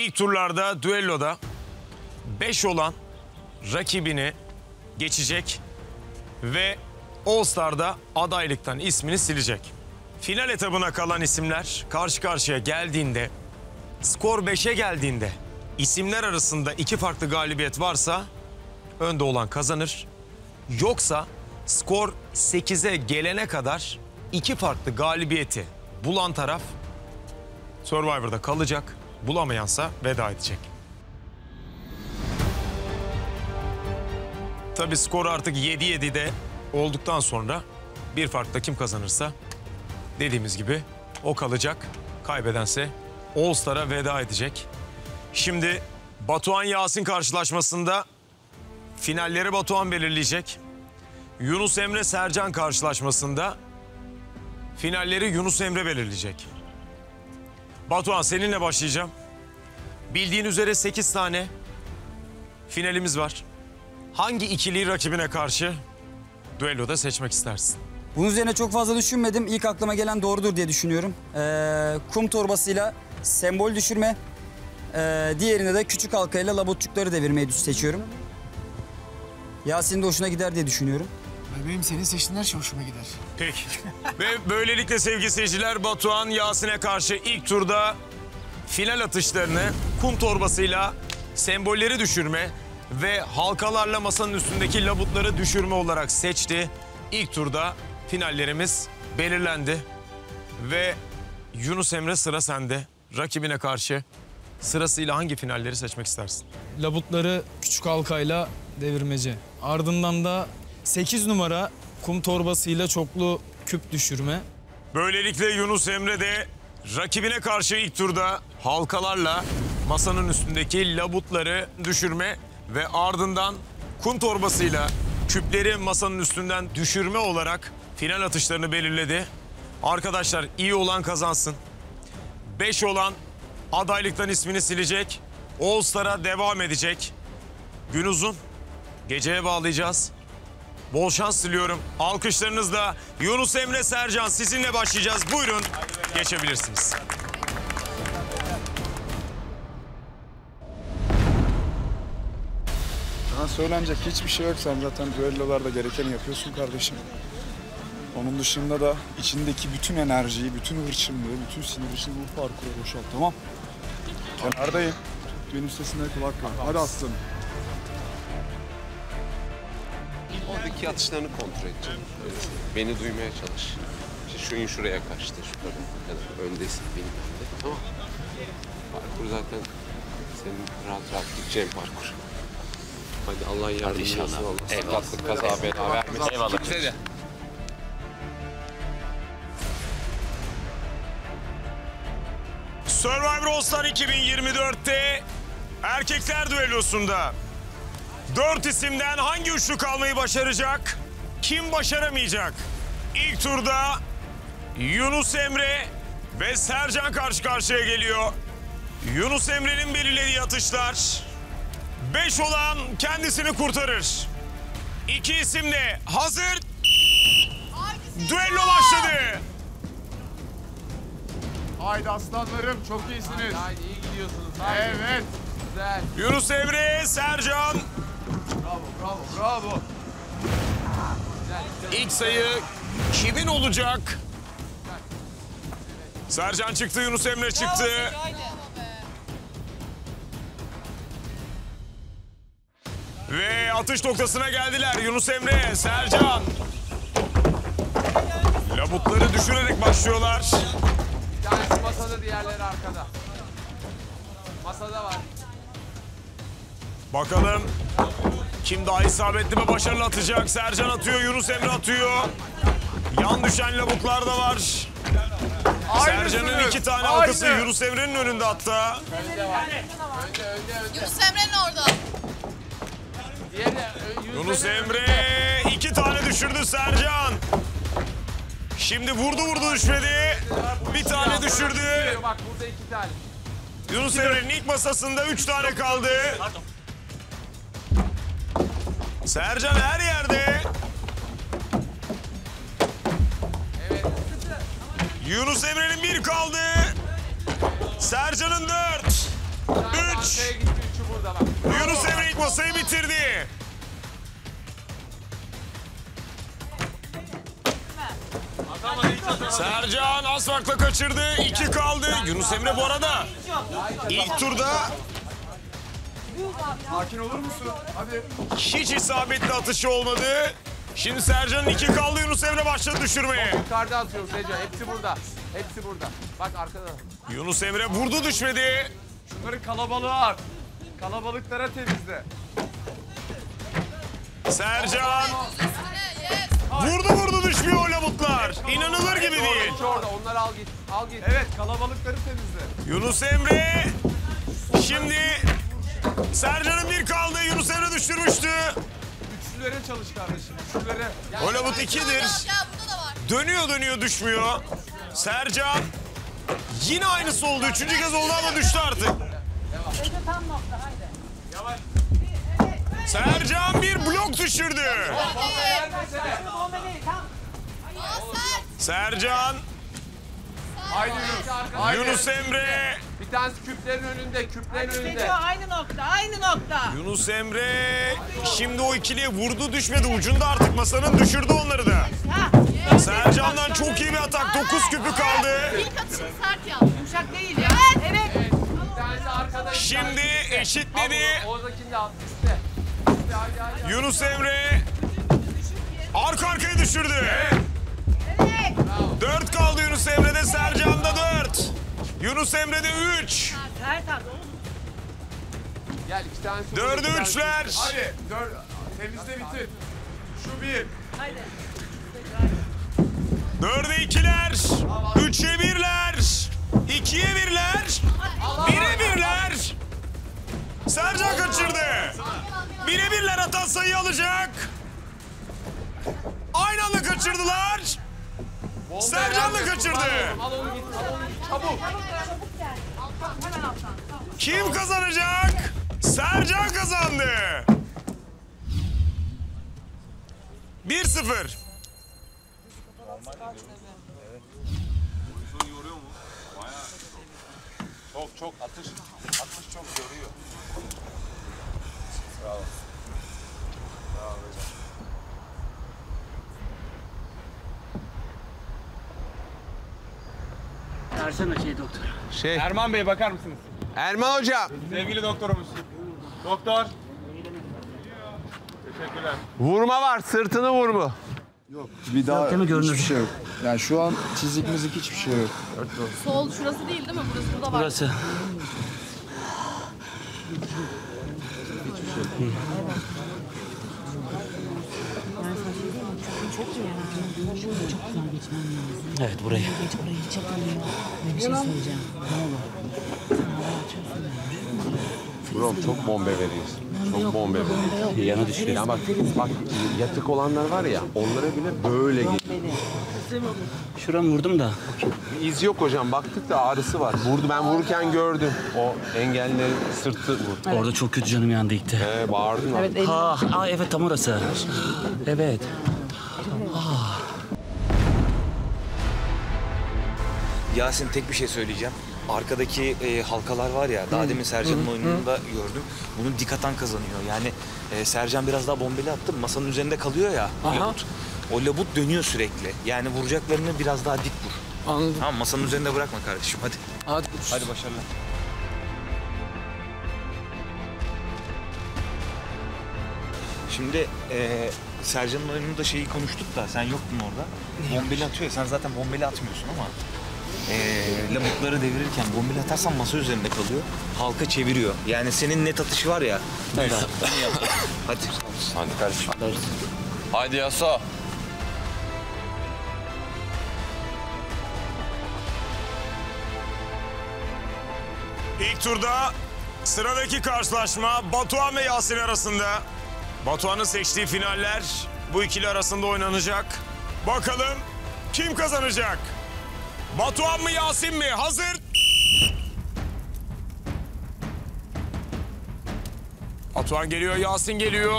İlk turlarda, düelloda 5 olan rakibini geçecek ve All Star'da adaylıktan ismini silecek. Final etabına kalan isimler karşı karşıya geldiğinde, skor 5'e geldiğinde isimler arasında 2 farklı galibiyet varsa önde olan kazanır. Yoksa skor 8'e gelene kadar 2 farklı galibiyeti bulan taraf Survivor'da kalacak, bulamayansa veda edecek. Tabii skor artık 7-7'de olduktan sonra bir farkla kim kazanırsa dediğimiz gibi o kalacak. Kaybedense All Star'a veda edecek. Şimdi Batuhan Yasin karşılaşmasında finalleri Batuhan belirleyecek. Yunus Emre Sercan karşılaşmasında finalleri Yunus Emre belirleyecek. Batuhan, seninle başlayacağım. Bildiğin üzere 8 tane finalimiz var. Hangi ikiliyi rakibine karşı düelloda seçmek istersin? Bunun üzerine çok fazla düşünmedim. İlk aklıma gelen doğrudur diye düşünüyorum. Kum torbasıyla sembol düşürme. Diğerinde de küçük halkayla labutçukları devirmeyi seçiyorum. Yasin'in de hoşuna gider diye düşünüyorum. Benim senin seçtiğin her şey hoşuma gider. Peki. Ve böylelikle sevgili seyirciler, Batuhan Yasin'e karşı ilk turda final atışlarını kum torbasıyla sembolleri düşürme ve halkalarla masanın üstündeki labutları düşürme olarak seçti. İlk turda finallerimiz belirlendi. Ve Yunus Emre, sıra sende. Rakibine karşı sırasıyla hangi finalleri seçmek istersin? Labutları küçük halkayla devirmece. Ardından da 8 numara kum torbasıyla çoklu küp düşürme. Böylelikle Yunus Emre de rakibine karşı ilk turda halkalarla masanın üstündeki labutları düşürme ve ardından kum torbasıyla küpleri masanın üstünden düşürme olarak final atışlarını belirledi. Arkadaşlar, iyi olan kazansın. 5 olan adaylıktan ismini silecek. All Star'a devam edecek. Gün uzun. Geceye bağlayacağız. Bol şans diliyorum. Alkışlarınızla Yunus Emre Sercan, sizinle başlayacağız. Buyurun, geçebilirsiniz. Sana söylenecek hiçbir şey yok. Sen zaten düellolarda gerekeni yapıyorsun kardeşim. Onun dışında da içindeki bütün enerjiyi, bütün hırçınlığı, bütün sinirişini bu parkura boşalt, tamam? Kenardayım. Benim sesine kulak ver. Hadi aslanım. Oradaki atışlarını kontrol edeceğim. Beni duymaya çalış. İşte şu in şuraya kaçtı, şu kadar öndesin benim önde. Tamam. Parkur zaten senin rahat rahat gideceğin parkur. Hadi Allah yardımcın olsun. Allah sakatlık, kaza, bela vermesin. Eyvallah. Survivor All Star 2024'te erkekler düellosunda 4 isimden hangi üçlü kalmayı başaracak? Kim başaramayacak? İlk turda Yunus Emre ve Sercan karşı karşıya geliyor. Yunus Emre'nin belirlediği atışlar 5 olan kendisini kurtarır. 2 isim de hazır. Düello başladı. Haydi aslanlarım, çok iyisiniz. Haydi iyi gidiyorsunuz. Haydi. Evet. Güzel. Yunus Emre, Sercan. Bravo. İlk sayı kimin olacak? Sercan çıktı, Yunus Emre çıktı. Ve atış noktasına geldiler. Yunus Emre, Sercan. Labutları düşürerek başlıyorlar. Bir tanesi masada, diğerleri arkada. Masada var. Bakalım kim daha isabetli ve başarılı atacak? Sercan atıyor, Yunus Emre atıyor. Yan düşen labutlar da var. Sercan'ın 2 tane halkası Yunus Emre'nin önünde hatta. Önde var. Önde. Yunus Emre'nin orada. Diğeri Yunus Emre 2 tane düşürdü Sercan. Şimdi vurdu düşmedi. Bir tane düşürdü. Bak burada 2 tane. Yunus Emre'nin ilk masasında 3 tane kaldı. Sercan her yerde. Evet. Yunus Emre'nin 1 kaldı. Sercan'ın 4. Turbasa'yı bitirdi. Sercan az farkla kaçırdı. 2 kaldı. Yunus Emre bu arada ilk turda Sakin olur musun? Hadi. hiç isabetli atışı olmadı. Şimdi Sercan'ın 2 kaldı. Yunus Emre başladı düşürmeye. Yukarıda atıyoruz Recep. Hepsi burada. Hepsi burada. Bak arkada. Yunus Emre vurdu düşmedi. Şunları kalabalığa at. Kalabalıklara temizle. Sercan vurdu düşmüyor o labutlar. İnanılır gibi değil. İki orada. Onları al git. Al git. Evet, kalabalıkları temizle. Yunus Emre şimdi Sercan'ın 1 kaldı. Yunus Emre düşürmüştü. Üçlülere çalış kardeşim. Üçlülere. O labut 2'dir. Dönüyor düşmüyor. Sercan yine aynısı oldu. 3. kez oldu ama düştü artık. Sercan bir blok düşürdü. Sercan, Haydi Yunus. Haydi. Yunus Emre, Bir tanesi küplerin önünde. Küplerin önünde. Aynı nokta. Yunus Emre şimdi o ikiliye vurdu düşmedi. Ucunda artık masanın düşürdü onları da. Sercan'dan çok iyi bir atak. 9 küpü kaldı. İlk atışını sert yap. Yumuşak değil ya. Evet. Bir tanesi arkada. Şimdi eşitledi. Oradakini de al. Üstte. Üstte hadi. Yunus Emre arka arkaya düşürdü. 4 kaldı Yunus Emre'de, Sercan'da 4. Yunus Emre'de 3. Sert at. Gel 2 tanesi. 4'e 3'ler. Hadi. Temizle bitir. Şu bir. 4'e 2'ler. 3'e 1'ler. 2'ye 1'ler. 1'e 1'ler. Sercan kaçırdı. 1'e 1'ler atan sayı alacak. Aynı anda kaçırdılar. Sercan da kaçırdı. Al onu git. Al onu git. Çabuk. Kim kazanacak? Sercan kazandı. 1-0. Çok atış çok yoruyor. Versene doktor. Erman Bey bakar mısınız? Erman hocam. Sevgili doktorumuz. Doktor. Teşekkürler. Vurma var. Sırtını vurma. Bir daha Zaten görünür. hiçbir şey yok. Yani şu an çizik mizik hiçbir şey yok. Sol şurası değil mi? Burası burada var. Burası. Evet burayı. Brom çok bombe veriyorsun. Çok bombe veriyorsun. Yana düşüyor. Ya bak yatık olanlar var ya onlara bile böyle geliyor. Şuramı vurdum da. İz yok hocam. Baktık da ağrısı var. Ben vururken gördüm. O engellerin sırtı vurdu. Orada çok kötü canım yandı gitti. Bağırdın mı? Evet tam orası. Evet. Yasin tek bir şey söyleyeceğim. Arkadaki halkalar var ya, daha demin Sercan'ın oyununda gördüm. Bunu dik atan kazanıyor. Yani Sercan biraz daha bombeli attı, masanın üzerinde kalıyor ya labut. O labut dönüyor sürekli. Yani vuracaklarını biraz daha dik vur. Anladım. Tamam, masanın üzerinde bırakma kardeşim, hadi. Hadi başarılar. Şimdi Sercan'ın oyununda şeyi konuştuk da sen yoktun orada. Bombeli atıyor ya, sen zaten bombeli atmıyorsun ama labutları devirirken bombeli atarsan masa üzerinde kalıyor. Halka çeviriyor. Yani senin net atışı var ya. Evet. Hadi. Hadi kardeşim. Haydi Yaso. İlk turda sıradaki karşılaşma Batuhan ve Yasin arasında. Batuhan'ın seçtiği finaller bu ikili arasında oynanacak. Bakalım kim kazanacak? Batuhan mı Yasin mi? Hazır. Batuhan geliyor, Yasin geliyor.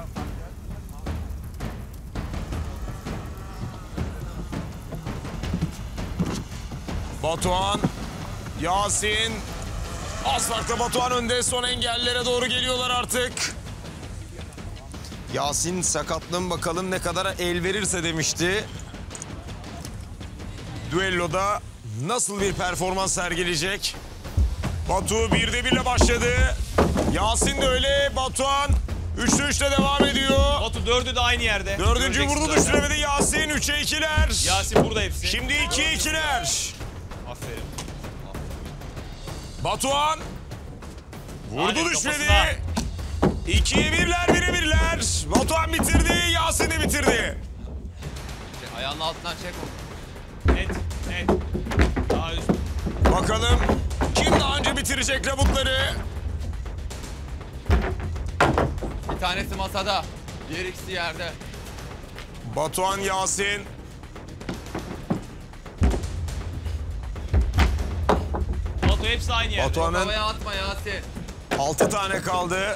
Batuhan, Yasin. Az farkla Batuhan önde. Son engellere doğru geliyorlar artık. Yasin sakatlığın bakalım ne kadar el verirse demişti. Düelloda nasıl bir performans sergileyecek? Batu 1'de 1'le başladı. Yasin de öyle. Batuhan 3'te 3'le devam ediyor. Batu 4'ü de aynı yerde. 4. vurdu düşüremedi Yasin. 3'e 2'ler. Yasin burada hepsi. Şimdi 2'ye 2'ler. Aferin. Batuhan vurdu Hadi düşmedi. kafasına. 2'ye 1'ler 1'e 1'ler. Batuhan bitirdi. Yasin de bitirdi. Ayağının altından çek onu. Net. Daha üst. Bakalım kim daha önce bitirecek labutları? Bir tanesi masada. Diğer ikisi yerde. Batuhan, Yasin. Batu hepsi aynı yerde. Batuhan'ın Havaya atma Yasin. 6 tane kaldı.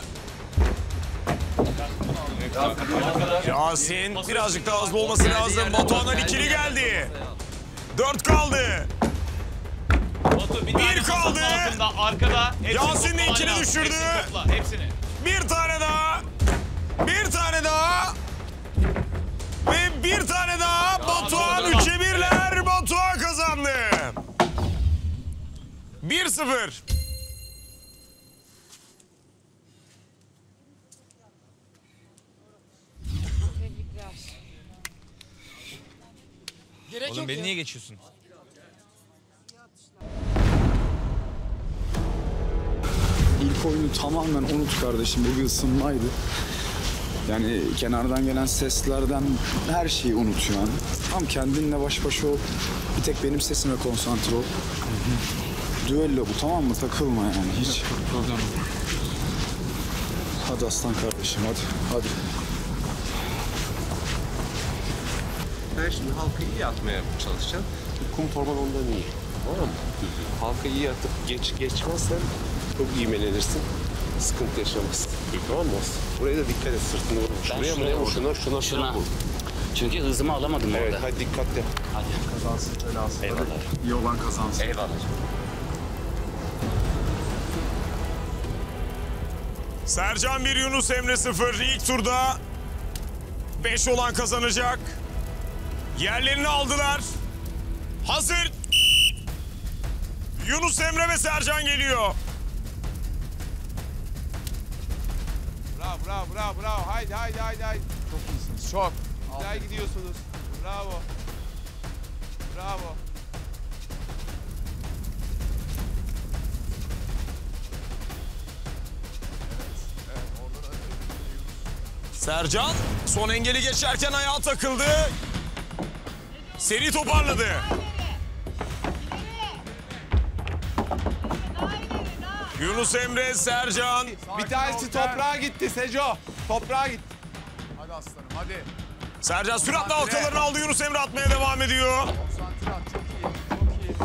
Yasin birazcık daha hızlı olması lazım. Batuhan'dan ikili geldi. 4 kaldı. Batu bir kaldı. Altında, arkada. Yasin de ikili lazım. düşürdü. Hepsini topla, hepsini. Bir tane daha. Bir tane daha. Ve bir tane daha. Batuhan 3'e 1'ler. Batuhan kazandı. 1-0. Oğlum beni niye geçiyorsun? İlk oyunu tamamen unut kardeşim. Bu bir ısınmaydı. Yani kenardan gelen seslerden her şeyi unut yani. Tam kendinle baş başa ol. Bir tek benim sesime konsantre ol. Düello bu, tamam mı? Takılma yani hiç. Hadi aslan kardeşim, hadi. Ben şimdi halka iyi atmaya çalışacağım. Kum torban ondan iyi. Tamam mı? Halka iyi atıp geçmezsen çok iğmelenirsin. Sıkıntı yaşamazsın. Tamam mı? Buraya da dikkat et, sırtını vurma. Şuraya mı ne vur? Şuna vur. Çünkü hızımı alamadım Evet, orada. hadi dikkatli. Hadi. Kazansın, belasın. Eyvallah. İyi olan kazansın. Eyvallah. Sercan 1, Yunus Emre 0. İlk turda 5 olan kazanacak. Yerlerini aldılar. Hazır. Yunus Emre ve Sercan geliyor. Bravo. Haydi. Çok iyisiniz, çok. Güzel gidiyorsunuz. Bravo. Sercan son engeli geçerken ayağa takıldı. Seri toparladı. Yunus Emre, Sercan. Bir tanesi toprağa gitti Seco. Toprağa gitti. Hadi aslanım, hadi. Sercan süratle halkalarını aldı. Yunus Emre atmaya devam ediyor. Konsantre at, çok iyi.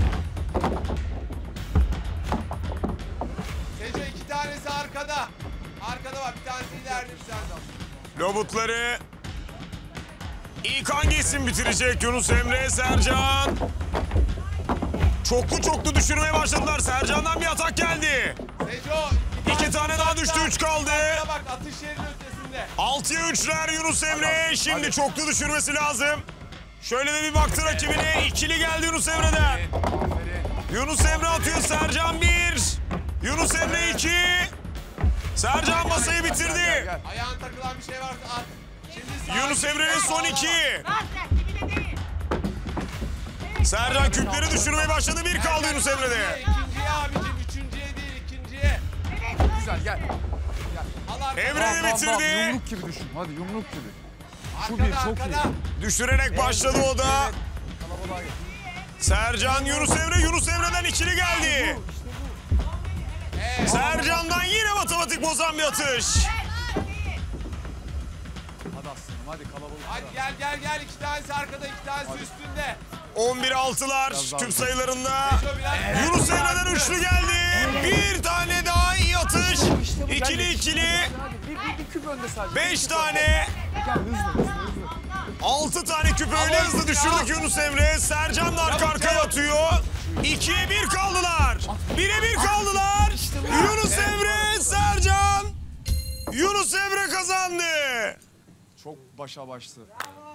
Seco 2 tanesi arkada. Arkada var, bir tanesi ileride bir tane. Lobutları ilk hangi isim bitirecek? Yunus Emre, Sercan. Çoklu düşürmeye başladılar. Sercan'dan bir atak geldi. Seco 2 tane daha düştü, 3 kaldı. bak, atış yerinin ötesinde. 6'ya 3'ler Yunus Emre. Şimdi çoklu düşürmesi lazım. Şöyle de bir baktı rakibine. İkili geldi Yunus Emre'den. Yunus Emre atıyor. Sercan 1. Yunus Emre 2. Sercan masayı bitirdi. Ayağın takılan bir şey varsa at. Şimdi Yunus Emre'nin son 2. Sercan küpleri düşürmeye başladı. 1 kaldı Yunus Emre'de. İkinciye abicim, üçüncüye değil, ikinciye. Güzel, gel. Emre de bitirdi. Yumruk gibi düşün, hadi yumruk gibi. Arkada, çok iyi. Düşürerek başladı o da. Sercan, Yunus Emre'den ikili geldi. Sercan'dan yine matematik bozan bir atış. Hadi aslanım, hadi kalabalık. Hadi gel. 2 tanesi arkada, 2 tanesi üstünde. 11-6'lar küp sayılarında. Yunus Emre'den üçlü geldi. Bir tane daha iyi atış. İkili. 5 tane. 6 tane küp öyle hızlı düşürdük Yunus Emre. Sercan da arka arkaya atıyor. 2'ye 1 kaldılar. 1'e 1 kaldılar. Yunus Emre, Sercan. Yunus Emre kazandı. Çok başa başlı.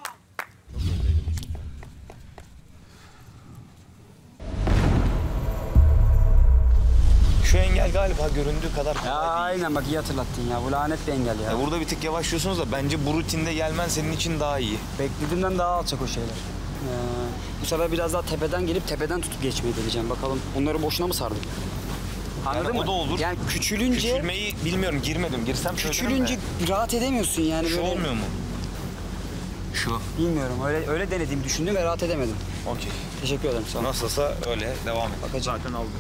Şu engel galiba göründüğü kadar kolay Ya değil. aynen bak iyi hatırlattın ya. Bu lanet bir engel ya. Ya burada bir tık yavaşlıyorsunuz da bence bu rutinde gelmen senin için daha iyi. Beklediğimden daha alçak o şeyler. Bu sefer biraz daha tepeden gelip tepeden tutup geçmeyi deneyeceğim. Bakalım onları boşuna mı sardık? Anladın Yani mı? o da olur. Yani küçülünce... Küçülmeyi bilmiyorum, girmedim. Girsem Küçülünce rahat edemiyorsun yani. Şu böyle... olmuyor mu? Şu. Bilmiyorum. Öyle denediğimi düşündüm ve rahat edemedim. Okey. Teşekkür ederim. Sağ ol. Nasılsa öyle devam et. Bakacağım. Zaten aldım.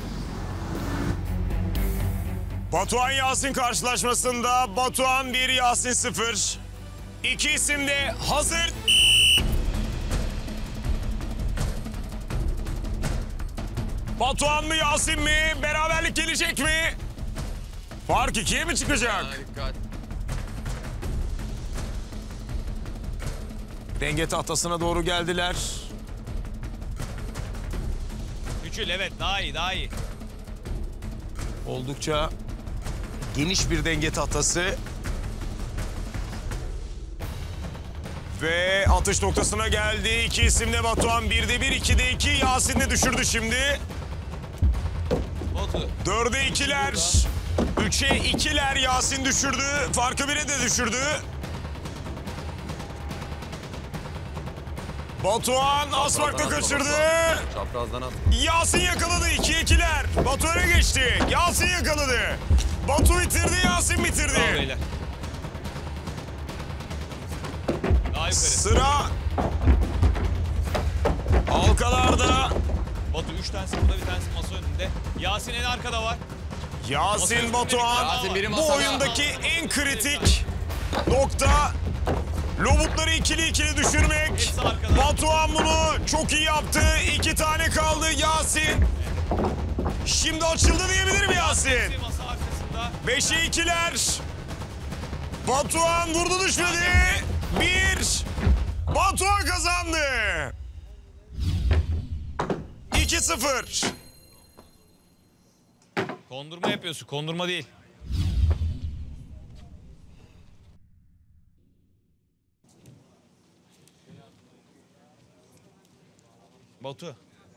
Batuhan Yasin karşılaşmasında Batuhan 1, Yasin 0. İki isim de hazır. Batuhan mı Yasin mi? Beraberlik gelecek mi? Fark 2'ye mi çıkacak? Dikkat. Denge tahtasına doğru geldiler. Küçül, evet, daha iyi, daha iyi. Oldukça geniş bir denge tahtası. Ve atış noktasına geldi. İki isim de Batuhan 1'de 1, 2'de 2. Yasin de düşürdü şimdi. Batu. 4'e 2'ler. 3'e 2'ler Yasin düşürdü. Farkı 1'e de düşürdü. Batuhan asmakta kaçırdı. Çaprazdan at. Yasin yakaladı. 2'ye 2'ler. Batu öne geçti. Yasin yakaladı. Batu bitirdi, Yasin bitirdi. Bravo beyler. Daha yukarı. Sıra halkalarda. Batu 3 tanesi burada, bir tanesi masa önünde. Yasin en arkada var. Yasin Batuhan Yasin biri bu masada. oyundaki en kritik nokta. Lobutları ikili düşürmek. Hepsi arkada. Batuhan bunu çok iyi yaptı. 2 tane kaldı Yasin. Şimdi açıldı diyebilir mi Yasin? Hepsi masa arkasında. 5'e 2'ler. Batuhan vurdu düşmedi. 1. Batuhan kazandı. 2-0. Kondurma yapıyorsun, kondurma değil. Batu.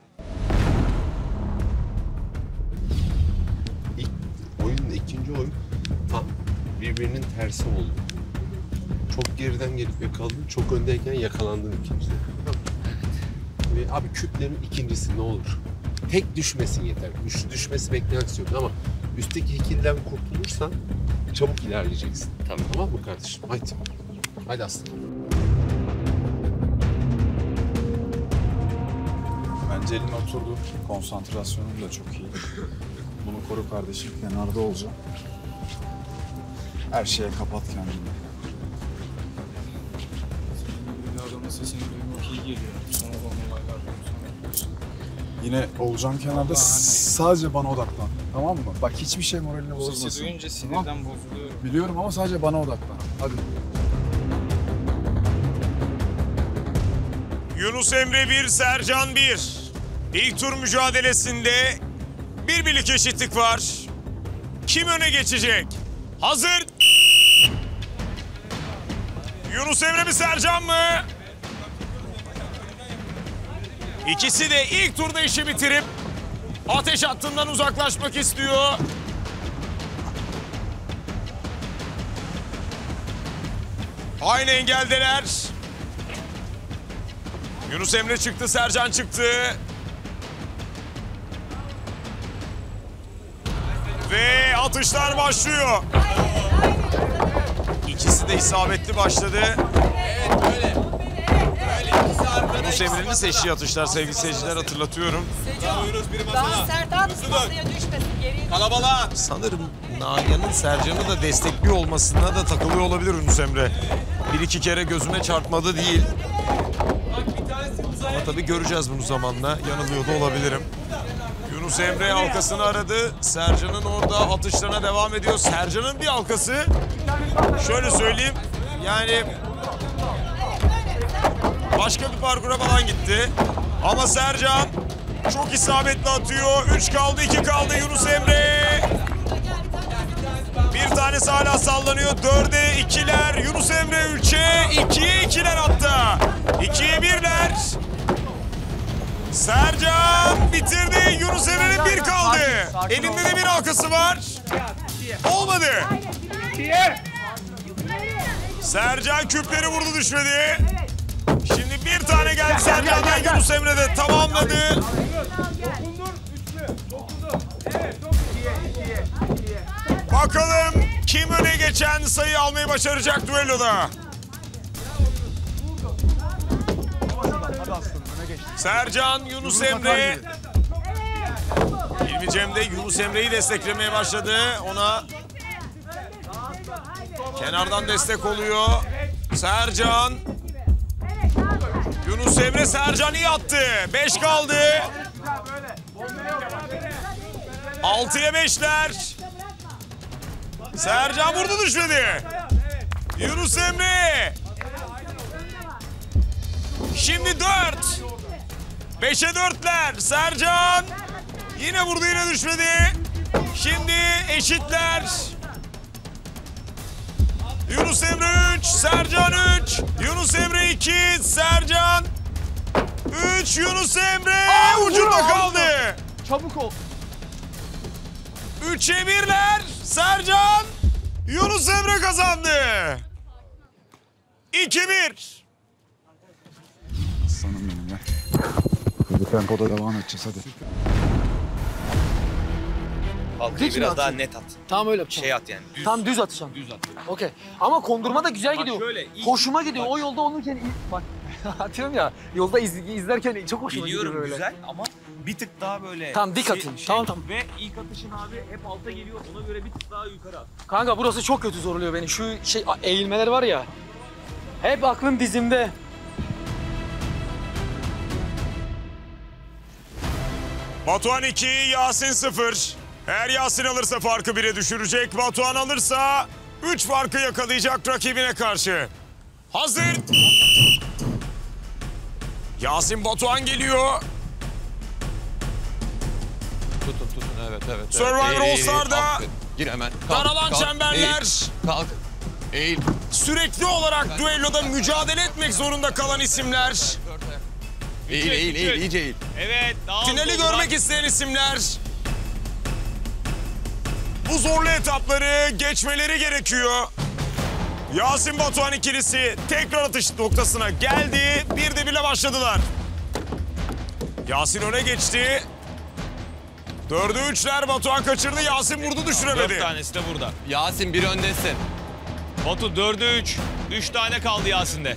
Oyunun ikinci oyun tam birbirinin tersi oldu. Çok geriden gelip yakaladın, çok öndeyken yakalandın ikincide. Ve abi küplerin ikincisi ne olur? Tek düşmesin yeter. Üçlü düşmesi beklentisi yok ama üstteki ikiliden kurtulursan çabuk ilerleyeceksin. Tamam mı kardeşim? Haydi. Haydi aslanım. Bence elin oturdu. Konsantrasyonun da çok iyi. Bunu koru kardeşim. Kenarda olacağım. Her şeye kapat kendini. Bir adamın sesini duymak iyi geliyor. Sonra bana olaylar Yine olacağım kenarda. Sadece bana odaklan. Tamam mı? Bak hiçbir şey moralini O bozmasın. sesi duyunca sinirden bozuluyorum. Biliyorum ama sadece bana odaklan. Hadi. Yunus Emre 1, Sercan 1. İlk tur mücadelesinde bir birlik eşitlik var. Kim öne geçecek? Hazır. Yunus Emre mi, Sercan mı? İkisi de ilk turda işi bitirip ateş hattından uzaklaşmak istiyor. Aynı engeldeler. Yunus Emre çıktı, Sercan çıktı. Ve atışlar başlıyor. İkisi de isabetli başladı. Evet böyle. Böyle ikisi arkada. Yunus Emre'nin seçtiği atışlar sevgili seyirciler, hatırlatıyorum. Bravo Yunus, biri Daha masada. sert at, Hızlı dön. masaya düşmesin. Geriye Kalabalığa. Sanırım Nagihan'ın Sercan'ı da destekliyor olmasına da takılıyor olabilir Yunus Emre. Bir iki kere gözüme çarpmadı değil. Bak bir tanesi uzaya. Ama tabii göreceğiz bunu zamanla. Yanılıyor da olabilirim. Yunus Emre halkasını aradı. Sercan'ın orada atışlarına devam ediyor. Sercan'ın bir halkası, şöyle söyleyeyim, yani başka bir parkura falan gitti. Ama Sercan çok isabetli atıyor. 3 kaldı, 2 kaldı Yunus Emre. Bir tane tanesi hala sallanıyor. 4'e 2'ler. Yunus Emre 3'e 2'ye 2'ler hatta. 2'ye 1'ler. Sercan bitirdi. Yunus Emre'nin 1 kaldı. Elinde de bir halkası var. Olmadı. Sercan küpleri vurdu, düşmedi. Şimdi bir tane geldi Sercan'dan. Yunus Emre de tamamladı. Bakalım kim öne geçen sayı almayı başaracak düelloda. Sercan, Yunus Emre. İlmi Cem de Yunus Emre'yi desteklemeye başladı. Ona kenardan destek oluyor. Sercan. Yunus Emre, Sercan iyi attı. 5 kaldı. 6'ya 5'ler. Sercan vurdu, düşmedi. Yunus Emre. Şimdi 4. 5'e 4'ler. Sercan. Yine vurdu, yine düşmedi. Şimdi eşitler. Yunus Emre 3, Sercan 3. Yunus Emre 2, Sercan 3. Yunus Emre ucunda kaldı. Çabuk ol. 3'e 1'ler. Sercan. Yunus Emre kazandı. 2-1. Aslanım benim ya. Bu tempoda devam edeceğiz hadi. Halkayı biraz daha net at. Tamam öyle yapacağım. Şey at yani. Düz. Tam düz atacağım. Düz at. Okey. Ama kondurma da güzel gidiyor. şöyle, iyi. Hoşuma gidiyor. O yolda olurken bak atıyorum ya. Yolda izlerken çok hoşuma gidiyor Biliyorum böyle. güzel ama bir tık daha böyle... Tamam, dik atayım. Tamam. Ve ilk atışın abi hep alta geliyor. Ona göre bir tık daha yukarı at. Kanka burası çok kötü zorluyor beni. Şu eğilmeler var ya. Hep aklım dizimde. Batuhan 2, Yasin 0. Eğer Yasin alırsa farkı 1'e düşürecek. Batuhan alırsa 3 farkı yakalayacak rakibine karşı. Hazır. Yasin, Batuhan geliyor. Tutun evet. Survivor All Star'da Gir hemen. daralan çemberler. Kalk. Eğil. Sürekli olarak düelloda mücadele etmek zorunda kalan isimler. Eğil, iyice eğil. Evet. Daha Finali görmek isteyen isimler. Bu zorlu etapları geçmeleri gerekiyor. Yasin Batuhan ikilisi tekrar atış noktasına geldi. 1'de 1'le başladılar. Yasin öne geçti. 4'e 3'ler, Batuhan kaçırdı. Yasin vurdu, 4 düşüremedi. tanesi de burada. Yasin bir öndesin. Batu 4'e 3. 3 tane kaldı Yasin'de.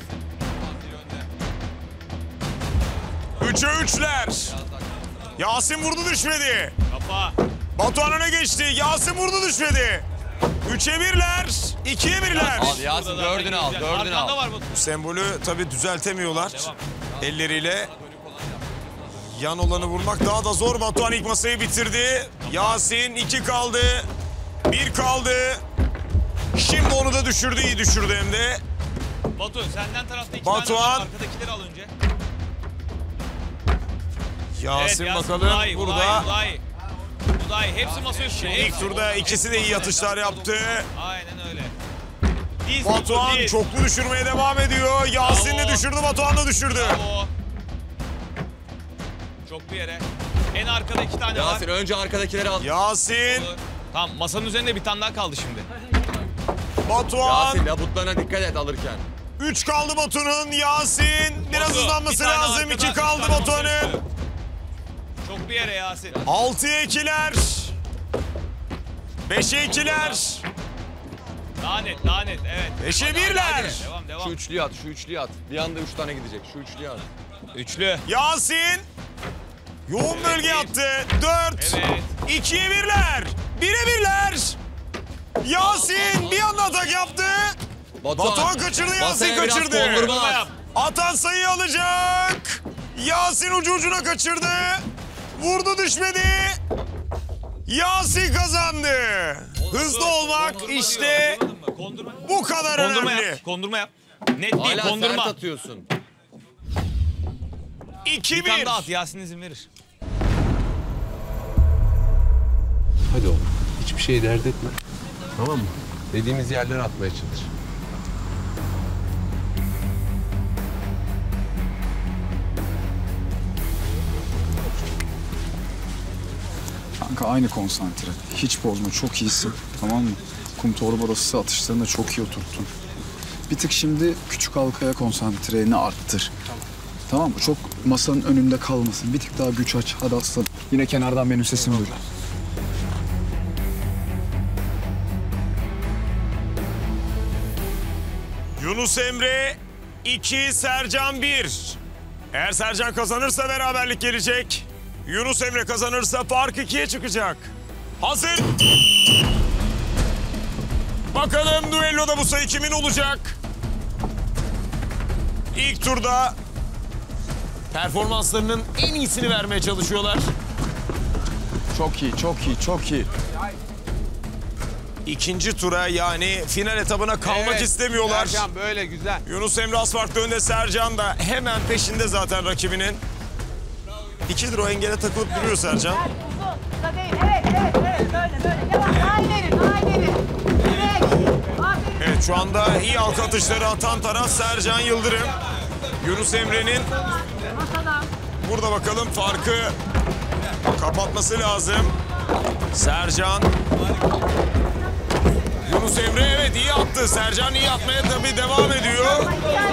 3'e 3'ler. Yasin vurdu, düşmedi. Kafa. Batuhan öne geçti. Yasin vurdu, düşmedi. 3'e 1'ler. 2'ye 1'ler. Al Yasin, Burada zaten 4'ünü al, güzel. 4'ünü Arkanda al. var Batu. Bu sembolü tabii düzeltemiyorlar. Devam. Elleriyle. Yan olanı vurmak daha da zor. Batuhan ilk masayı bitirdi. Yasin 2 kaldı. 1 kaldı. Şimdi onu da düşürdü. İyi düşürdü hem de. Batu senden tarafta 2 Batuhan. tane var. Arkadakileri al önce. Yasin Evet, bakalım Yasin, burada. Bu daha iyi. Hepsi masa üstüne. İlk hepsi. turda ikisi de iyi atışlar yaptı. Aynen öyle. Diz Batuhan Batu, diz. çoklu düşürmeye devam ediyor. Yasin de Bravo. düşürdü. Batuhan da düşürdü. Bravo. Çoklu yere. En arkada 2 tane Yasin var. önce arkadakileri al. Yasin, Olur. Tamam, masanın üzerinde bir tane daha kaldı şimdi. Batuhan. Yasin labutlarına dikkat et alırken. 3 kaldı Batu'nun. Yasin biraz Batu, hızlanması bir tane lazım. arkadan, 2 kaldı bir tane Batu'nun. masanın üstü. Çoklu yere Yasin. 6'ya 2'ler. 5'e 2'ler. Daha net, evet. 5'e Hadi, 1'ler. Devam. Şu üçlüyü at. Bir anda 3 tane gidecek. Şu üçlüyü at. Üçlü. Yasin. Yoğun bölge attı. 4. Evet. 2'ye 1'ler. 1'e 1'ler. Yasin bir anda atak yaptı. Batuhan kaçırdı, Yasin masaya biraz kaçırdı. kondurma yap. Atan sayı alacak. Yasin ucu ucuna kaçırdı. Vurdu, düşmedi. Yasin kazandı. Hızlı olmak işte bu kadar önemli. Kondurma yap. Net değil, Hala kondurma. sert atıyorsun. 2-1. Bir tane daha at, Yasin izin verir. Hadi oğlum. Hiçbir şey dert etme. Tamam mı? Dediğimiz yerlere atmaya çalış. Kanka aynı konsantre. Hiç bozma, çok iyisin. Tamam mı? Kum torbası atışlarını çok iyi oturttun. Bir tık şimdi küçük halkaya konsantreni arttır. Tamam mı? Çok masanın önünde kalmasın. Bir tık daha güç aç. Hadi aslanım. Yine kenardan benim sesimi duy. Yunus Emre 2, Sercan 1. Eğer Sercan kazanırsa beraberlik gelecek. Yunus Emre kazanırsa fark 2'ye çıkacak. Hazır. Bakalım düelloda bu sayı kimin olacak? İlk turda performanslarının en iyisini vermeye çalışıyorlar. Çok iyi, çok iyi, çok iyi. İkinci tura yani final etabına kalmak istemiyorlar. Sercan böyle güzel. Yunus Emre az farklı önde, Sercan da hemen peşinde zaten rakibinin. 2'dir o engele takılıp duruyor Sercan. Evet, böyle. Devam, aynerin. Evet, şu anda iyi halka atışları atan taraf Sercan Yıldırım. Yunus Emre'nin burada bakalım farkı kapatması lazım. Sercan. Yunus Emre evet iyi attı. Sercan iyi atmaya tabii devam ediyor.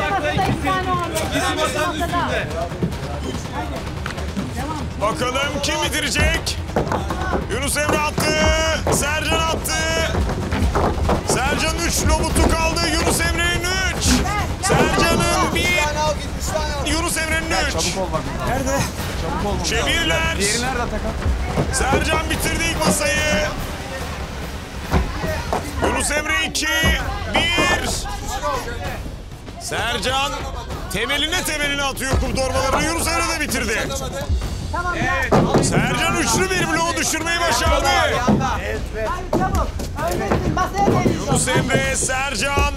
Bakalım kim bitirecek? Yunus Emre attı. Sercan attı. Sercan 3 lobutu kaldı. Yunus Emre'nin 3. Sercan'ın 1. Yunus Emre'nin 3. Çabuk ol bak. Nerede? Çabuk ol. Çevirler. Diğeri nerede Atakan? Sercan bitirdi ilk masayı. Yunus Emre 2, 1. Sercan temeline atıyor kum torbalarını. Yunus Emre de bitirdi. Sercan üçlü bir bloğu düşürmeyi başardı. Yunus Emre, Sercan.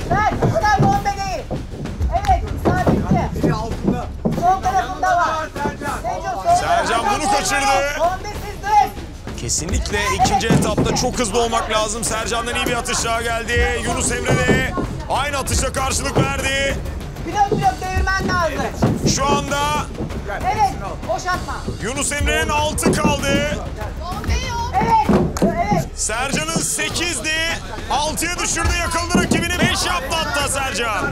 Sercan bunu kaçırdı. Kesinlikle ikinci etapta çok hızlı olmak lazım. Sercan'dan iyi bir atış daha geldi. Yunus Emre de aynı atışla karşılık verdi. Blok devirmen lazım. Şu anda Evet, boşaltma. Yunus Emre'nin 6 kaldı. Evet. Sercan'ın 8'di. 6'ya düşürdü, yakaladı rakibini. 5 yaptı hatta Sercan.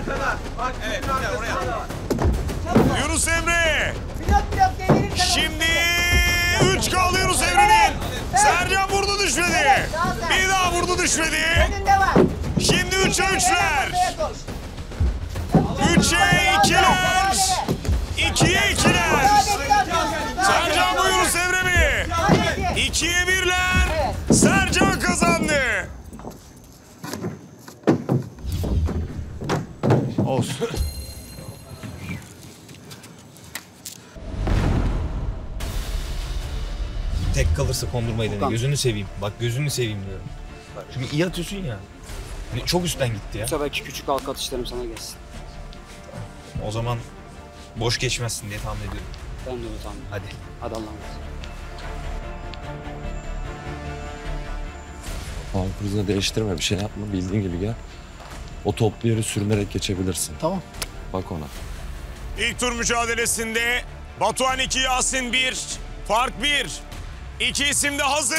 Yunus Emre. Blok devirin. Şimdi 3 kaldı Yunus Emre'nin. Sercan vurdu düşmedi. Bir daha vurdu düşmedi. Önünde var. Şimdi 3'e 3'ler. 3'e 2'ler. 2'ye 2'ler. Sercan bu Yunus Emre mi? 2'ye 1'ler. Sercan kazandı. Olsun. Tek kalırsa kondurmayı dene. Gözünü seveyim. Bak gözünü seveyim diyorum. Çünkü iyi atıyorsun ya. Hani çok üstten gitti ya. Bu seferki küçük halka atışlarım sana gelsin. O zaman boş geçmezsin diye tahmin ediyorum. Ben de öyle tahmin ediyorum. Hadi. Hadi Allah'ım. Park hızını değiştirme, bir şey yapma. Bildiğin gibi gel. O toplu yeri sürünerek geçebilirsin. Tamam. Bak ona. İlk tur mücadelesinde Batuhan 2, Yasin 1. Fark 1. 2 isim de hazır.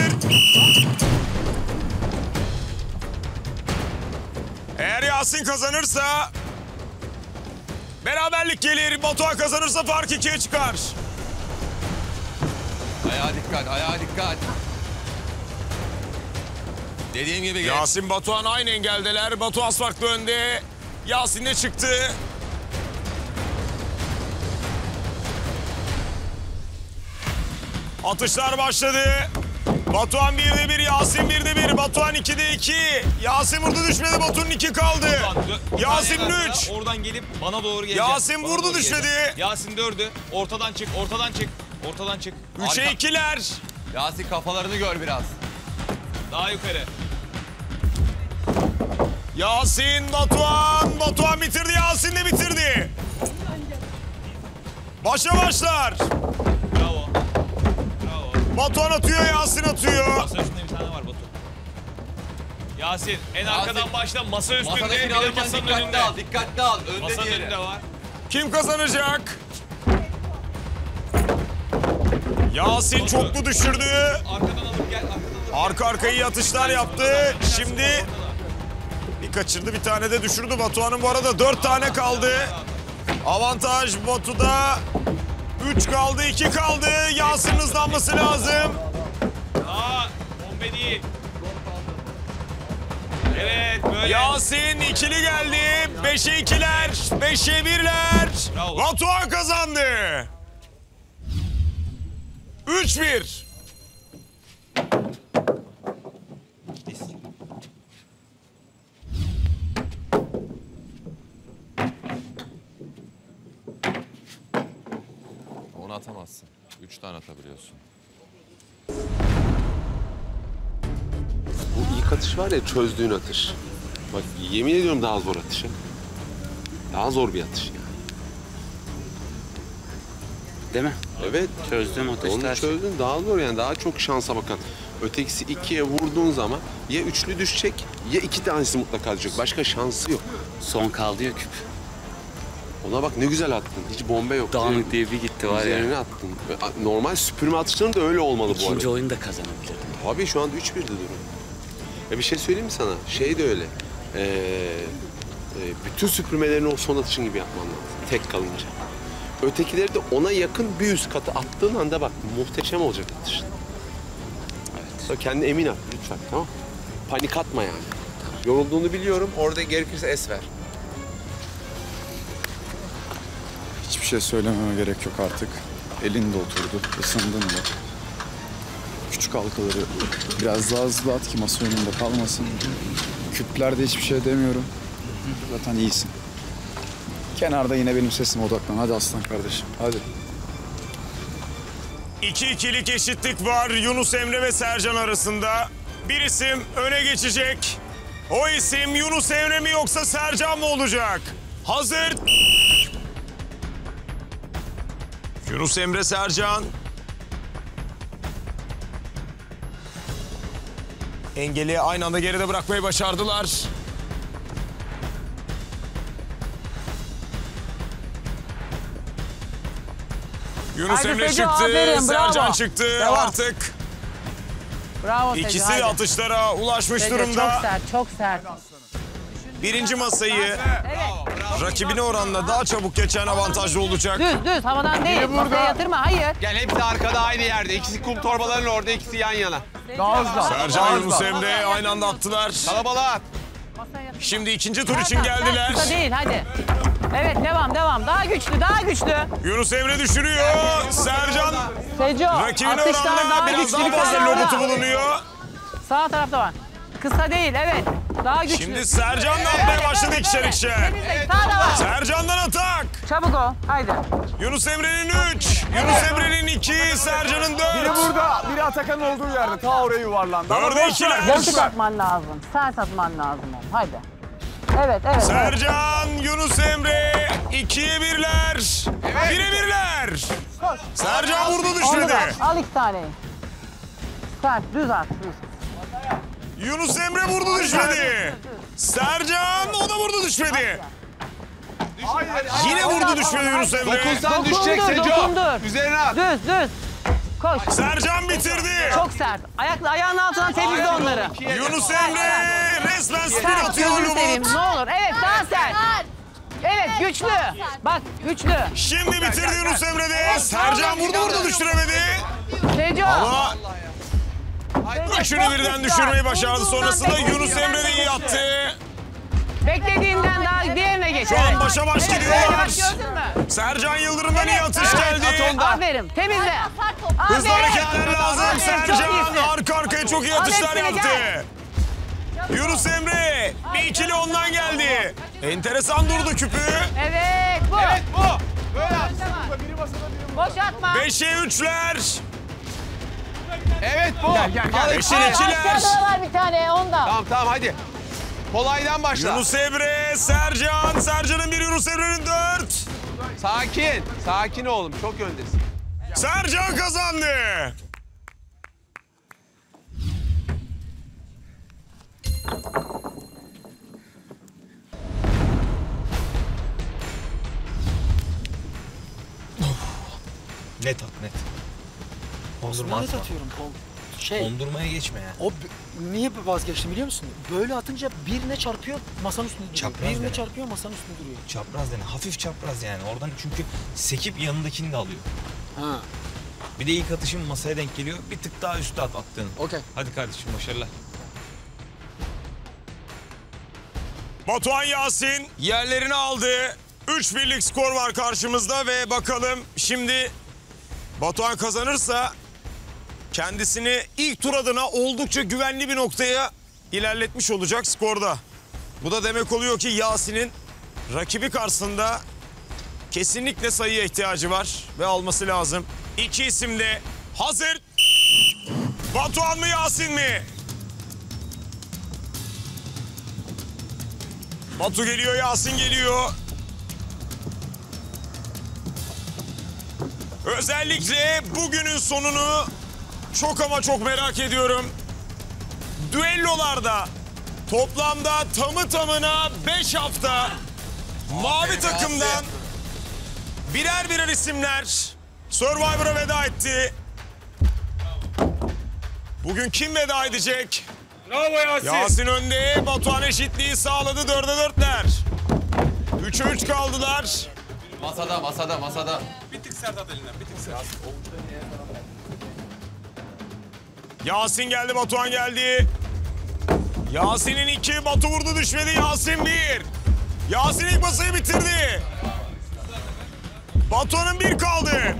Eğer Yasin kazanırsa beraberlik gelir. Batuhan kazanırsa fark 2'ye çıkar. Ayağa dikkat. Dediğim gibi geç. Yasin, Batuhan aynı engeldeler. Batu az farklı önde. Yasin de çıktı. Atışlar başladı. Batuhan 1'de 1, Yasin 1'de 1. Batuhan 2'de 2. Yasin vurdu düşmedi. Batu'nun 2 kaldı. Yasin'in 3. Oradan gelip bana doğru gelecek. Yasin vurdu düşmedi. Yasin 4'ü. Ortadan çık. 3'e 2'ler. Yasin kafalarını gör biraz. Daha yukarı. Yasin, Batuhan. Batuhan bitirdi. Yasin de bitirdi. Başa başlar. Bravo. Batuhan atıyor, Yasin atıyor. Masanın üstünde bir tane var Batu. Yasin en arkadan başla masa üstünde. Masadakini Bir de alırken masanın dikkatli önünde. al, dikkatli al. Önde Masanın diğeri. önünde var. Kim kazanacak? Yasin çoklu düşürdü. Arkadan alıp gel. Arka arkaya iyi atışlar yaptı. Şimdi bir kaçırdı, bir tane de düşürdü. Batuhan'ın bu arada 4 tane kaldı. Avantaj Batu'da. 3 kaldı, 2 kaldı. Yasin'in hızlanması lazım. Aa, bombe değil. Evet böyle. Yasin ikili geldi. 5'e 2'ler, 5'e 1'ler. Bravo. Batuhan kazandı. 3-1. Onu atamazsın. 3 tane atabiliyorsun. Bu ilk atış var ya, çözdüğün atış. Bak yemin ediyorum daha zor atış. Daha zor bir atış yani. Değil mi? Evet. Çözdüğüm atışlar. Onu çözdün, daha zor yani, daha çok şansa bakan. Ötekisi 2'ye vurduğun zaman ya üçlü düşecek ya 2 tanesi mutlaka düşecek. Başka şansı yok. Son kaldı ya küp. Ona bak ne güzel attın. Hiç bombe yok. Dağınık diye bir gitti var ya. Üzerine attın. Normal süpürme atışların da öyle olmalı bu arada. İkinci oyunu da kazanabilirdim. Abi şu anda 3-1'de durum. Ya bir şey söyleyeyim mi sana? Şey de öyle. Bütün süpürmelerini o son atışın gibi yapman lazım. Tek kalınca. Ötekileri de ona yakın bir üst katı attığın anda bak muhteşem olacak atışın. Evet. Sonra kendine emin at lütfen, tamam. Panik atma yani. Yorulduğunu biliyorum. Orada gerekirse es ver. Hiçbir şey söylememe gerek yok artık. Elin de oturdu, ısındın da. Küçük halkaları biraz daha hızlı at ki masa önünde kalmasın. Küplerde hiçbir şey demiyorum. Zaten iyisin. Kenarda yine benim sesime odaklan. Hadi aslan kardeşim, hadi. 2-2'lik eşitlik var Yunus Emre ve Sercan arasında. Bir isim öne geçecek. O isim Yunus Emre mi yoksa Sercan mı olacak? Hazır. Yunus Emre, Sercan. Engeli aynı anda geride bırakmayı başardılar. Yunus Haydi Emre Seco, çıktı, aferin, Sercan bravo. çıktı Devam. artık. Bravo Seco, İkisi haydi. atışlara ulaşmış Seco, durumda. Çok sert, çok sert. Birinci masayı rakibine oranla daha çabuk geçen avantajlı olacak. Düz, havadan değil. Masaya yatırma, hayır. Gel hepsi arkada aynı yerde. İkisi kum torbalarının orada, ikisi yan yana. Sercan, Yunus Emre aynı anda attılar. Kalabalığa at. Şimdi ikinci tur için geldiler. Kısa değil, hadi. Evet, devam. Daha güçlü. Yunus Emre düşürüyor. Sercan Seco, rakibine atışlar oranla daha biraz güçlü. daha Bir fazla tane lobutu orada. bulunuyor. Sağ tarafta var. Kısa değil, evet. Daha güçlü. Şimdi Sercan da atmaya başladı ikişer ikişer. Temizle, sağda var. Sercan'dan atak. Çabuk ol, haydi. Yunus Emre'nin 3, Yunus Emre'nin 2, Sercan'ın 4. Biri burada, biri Atakan'ın olduğu yerde. Ta oraya yuvarlandı. Ama 4'e boş ver, 2'ler. boş Yatık ver. atman lazım. Sert atman lazım oğlum, haydi. Evet. Sercan, Yunus Emre 2'ye 1'ler. 1'e 1'ler. Sercan vurdu Onu düşmedi. da al 2 taneyi. Sert, düz at, düz. Yunus Emre vurdu düşmedi. Sercan o da vurdu düşmedi. Yine vurdu düşmedi Yunus Emre. Dokunsan düşecek Seco. Dokundur. Üzerine at. Düz. Koş. Sercan bitirdi. Çok sert. Ayağın altına temizle onları. Yunus Emre resmen spin Sert, atıyor gözünü seveyim. Lumut. Ne olur. Evet, daha sert. Evet, güçlü. Bak, güçlü. Şimdi bitirdi Yunus Emre de. Sercan vurdu düşüremedi. Seco. Ama üçünü birden düşürmeyi başardı. Sonrasında Yunus Emre de iyi attı. Beklediğinden daha diğerine geç. Şu an evet. başa baş Evet, gidiyorlar. bak gördün mü? Sercan Yıldırım'dan iyi atış geldi. Aferin, temizle. Hızlı Aferin. hareketler lazım. Aferin, çok Sercan iyisin. arka arkaya çok iyi Al atışlar hepsini, yaptı. gel. Yunus Emre bir ikili ondan geldi. Enteresan durdu küpü. Evet, bu. Evet bu. Böyle at. Boşaltma. 5'e 3'ler. Evet bu. Gel. Al 5'e hepsini. 2'ler. Aşağıda var bir tane, ondan. Tamam hadi. Kolaydan başla. Yunus Emre, Sercan. Sercan'ın 1, Yunus Emre'nin 4. Sakin oğlum. Çok öndesin. Sercan kazandı. Net at net. Kondurma Net atma. atıyorum. Kondurmaya geçme ya. O niye vazgeçtim biliyor musun? Böyle atınca birine çarpıyor masanın üstünde duruyor. Çapraz Birine dene. çarpıyor masanın üstünde duruyor. Çapraz dene. Hafif çapraz yani. Oradan çünkü sekip yanındakini de alıyor. Ha. Bir de ilk atışın masaya denk geliyor. Bir tık daha üstü at attığın. Okey. Hadi kardeşim başarılar. Batuhan Yasin yerlerini aldı. 3-1'lik skor var karşımızda ve bakalım şimdi Batuhan kazanırsa kendisini ilk tur adına oldukça güvenli bir noktaya ilerletmiş olacak skorda. Bu da demek oluyor ki Yasin'in rakibi karşısında kesinlikle sayıya ihtiyacı var ve alması lazım. İki isim de hazır. Batuhan mı Yasin mi? Batu geliyor, Yasin geliyor. Özellikle bugünün sonunu çok ama çok merak ediyorum. Düellolarda toplamda tamı tamına 5 hafta mavi takımdan birer isimler Survivor'a veda etti. Bugün kim veda edecek? Bravo Yasin. Yasin önde, Batuhan eşitliği sağladı 4'e 4'ler. 3'e 3 kaldılar. Masada. Bir tık sert at elinden, bir tık sert. Yasin geldi, Batuhan geldi. Yasin'in 2, Batu vurdu düşmedi, Yasin 1. Yasin ilk masayı bitirdi. Batuhan'ın 1 kaldı.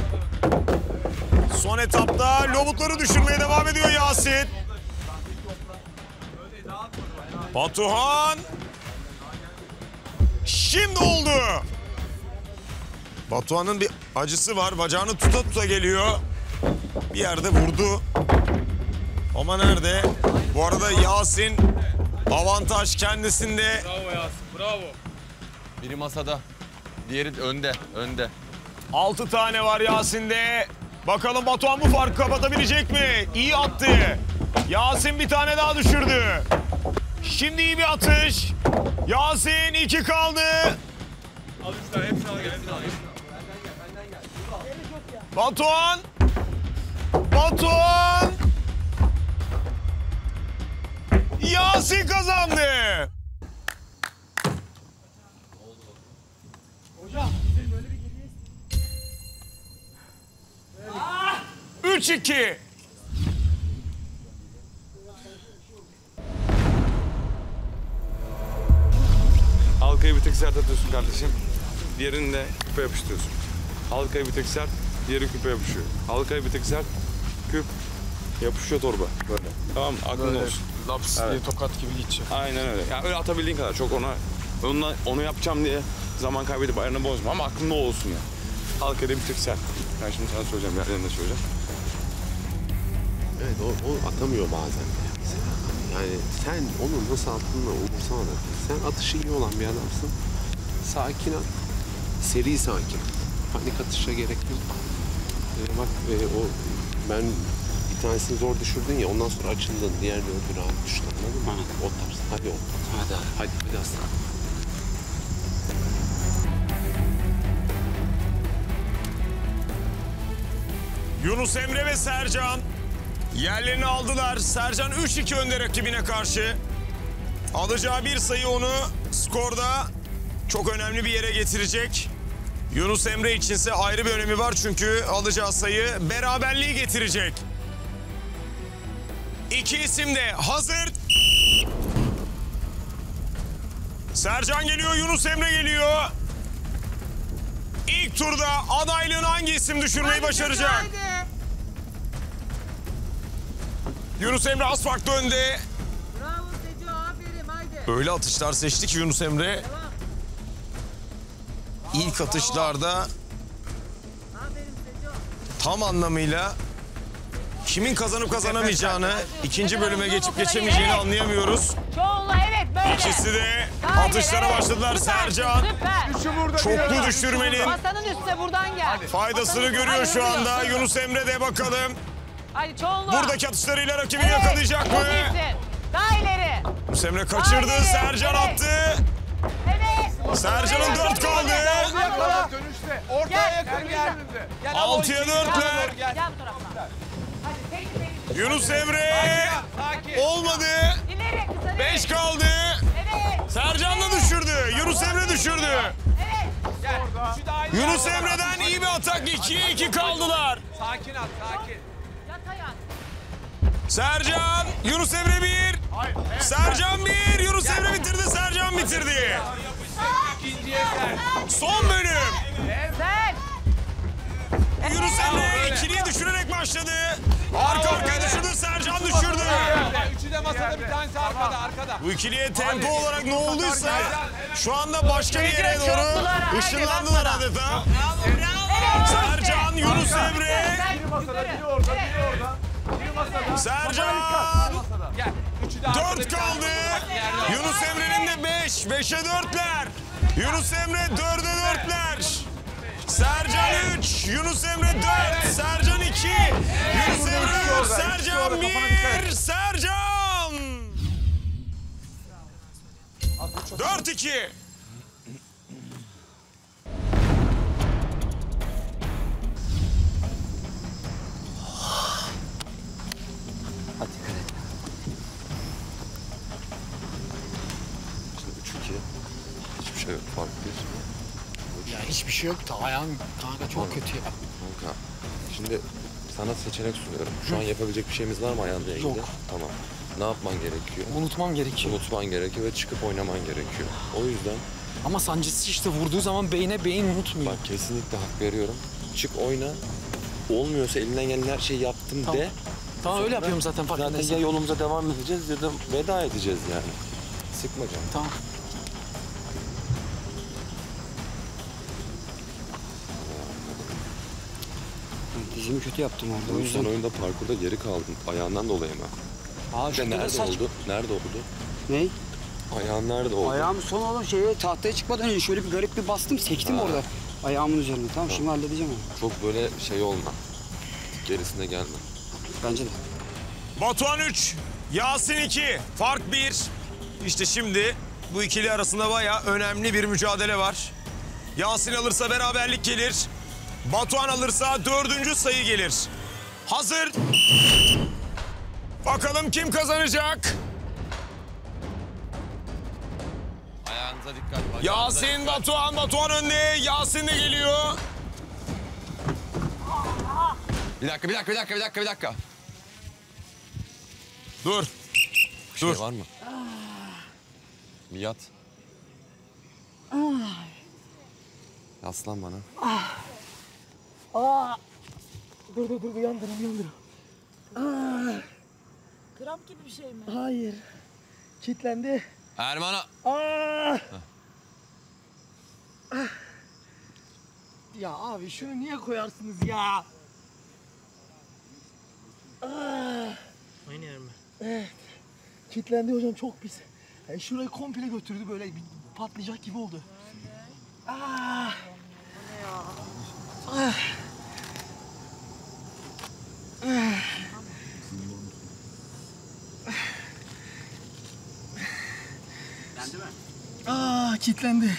Son etapta lobutları düşürmeye devam ediyor Yasin. Batuhan. Şimdi oldu. Batuhan'ın bir acısı var. Bacağını tuta tuta geliyor. Bir yerde vurdu. Ama nerede? Bu arada Yasin avantaj kendisinde. Bravo Yasin, bravo. Biri masada. Diğeri önde. 6 tane var Yasin'de. Bakalım Batuhan bu farkı kapatabilecek mi? İyi attı. Yasin bir tane daha düşürdü. Şimdi iyi bir atış. Yasin 2 kaldı. Al 3 tane, hepsini al gel. Batuhan. Batuhan. Yasin kazandı. Hocam bizim böyle bir geriye... 3-2. Halkayı bir tık sert atıyorsun kardeşim. Diğerini de küpe yapıştırıyorsun. Halkayı bir tık sert, diğeri küpe yapışıyor. Halkayı bir tık sert, küp yapışıyor torba böyle. Tamam mı? Aklında Böyle olsun. laps diye tokat gibi gidecek. Aynen öyle. Ya öyle atabildiğin kadar çok onu yapacağım diye zaman kaybedip ayarını bozma ama aklında olsun ya. Halkayı da bir tık sert. Ben şimdi sana söyleyeceğim, yerlerini de söyleyeceğim. Evet o atamıyor bazen. Yani sen onun nasıl attığını umursama da. Sen atışı iyi olan bir adamsın. Sakin at. Seri sakin. Panik atışa gerek yok. Bak o ben bir tanesini zor düşürdün ya ondan sonra açıldın. Diğerini öbür rahat düştü anladın mı? O tarz. Hadi o. Hadi aslan. Yunus Emre ve Sercan yerlerini aldılar. Sercan 3-2 önde rakibine karşı. Alacağı bir sayı onu skorda çok önemli bir yere getirecek. Yunus Emre içinse ayrı bir önemi var çünkü alacağı sayı beraberliği getirecek. İki isim de hazır. Sercan geliyor, Yunus Emre geliyor. İlk turda adaylığını hangi isim düşürmeyi başaracak? Yunus Emre az farklı önde. Bravo Seco, aferin haydi. Öyle atışlar seçti ki Yunus Emre. İlk atışlarda tam anlamıyla kimin kazanıp kazanamayacağını, ikinci bölüme geçip geçemeyeceğini anlayamıyoruz. Çoğunla evet böyle. İkisi de atışlara başladılar. Sercan çoklu düşürmenin Masanın üstüne buradan gel. faydasını görüyor şu anda. Yunus Emre de bakalım Hadi çoğunluğa. buradaki atışlarıyla rakibini yakalayacak mı? Çok iyisin. Daha ileri. Yunus Emre kaçırdı. Sercan attı. Sercan'ın 4 kaldı. Yakala. Dönüşte. Ortaya yakın gel. 6'ya 4'ler. Yunus Emre. Olmadı. 5 kaldı. Sercan da düşürdü. Yunus Emre düşürdü. Yunus Emre'den iyi bir atak. 2'ye 2 kaldılar. Sakin at, sakin. Sercan, Yunus Emre 1. Sercan 1. Yunus Emre bitirdi. Sercan bitirdi. Son bölüm. Yunus Emre ikiliyi düşürerek başladı. Arka arkaya düşürdü. Sercan düşürdü. Üçü de masada, bir tanesi arkada. Bu ikiliye tempo olarak ne olduysa şu anda başka bir yere doğru ışınlandılar adeta. Sercan, Yunus Emre. Biri orada, biri orada. Biri masada. Sercan. 4 kaldı. Yunus Emre'nin de 5. 5'e 4'ler. Yunus Emre 4'e 4'ler. Sercan 3. Yunus Emre 4. Sercan 2. Yunus Emre 3. Sercan 1. Sercan. 4-2. Hadi dikkat et. İşte 3-2. Hiçbir şey yok. Fark bir. Ya hiçbir şey yok da ayağım kanka çok kötü ya. Kanka. Şimdi sana seçenek sunuyorum. Şu an yapabilecek bir şeyimiz var mı ayağınla ilgili? Yok. Tamam. Ne yapman gerekiyor? Unutmam gerekiyor. Unutman gerekiyor ve çıkıp oynaman gerekiyor. O yüzden... Ama sancısı işte vurduğu zaman beyin unutmuyor. Bak kesinlikle hak veriyorum. Çık oyna. Olmuyorsa elinden gelen her şeyi yaptım Tamam. de. Tamam öyle yapıyorum zaten farkındaysan. Zaten ya yolumuza devam edeceğiz ya da veda edeceğiz yani. Sıkma canım. Tamam. Dizimi kötü yaptım orada. O yüzden oyunda parkurda geri kaldın. Ayağından dolayı mı? Aa, İşte nerede oldu? Nerede oldu? Ney? Ayağın nerede oldu? Ayağım son oğlum tahtaya çıkmadan önce şöyle bir garip bir bastım, sektim orada. Ayağımın üzerine. Tamam, şimdi halledeceğim onu. Çok böyle şey olma. Gerisine gelme. Bence de. Batuhan 3. Yasin 2. Fark 1. İşte şimdi bu ikili arasında bayağı önemli bir mücadele var. Yasin alırsa beraberlik gelir. Batuhan alırsa 4. sayı gelir. Hazır. Bakalım kim kazanacak? Ayağınıza dikkat. Yasin, Batuhan. Batuhan önde. Yasin de geliyor. Bir dakika. Dur. Bir şey var mı? Bir yat. Yaslan bana. Dur uyandırın. Kramp gibi bir şey mi? Hayır. Kilitlendi. Erman'a. Ya abi şunu niye koyarsınız ya? Aynı yer mi? Evet. Kilitlendi hocam çok pis. Yani şurayı komple götürdü böyle bir patlayacak gibi oldu. Kilitlendi.